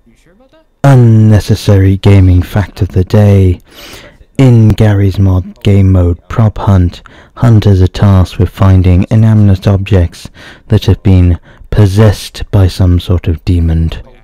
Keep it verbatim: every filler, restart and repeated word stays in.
Unnecessary gaming fact of the day. In Garry's Mod game mode Prop Hunt, hunters are tasked with finding inanimate objects that have been possessed by some sort of demon.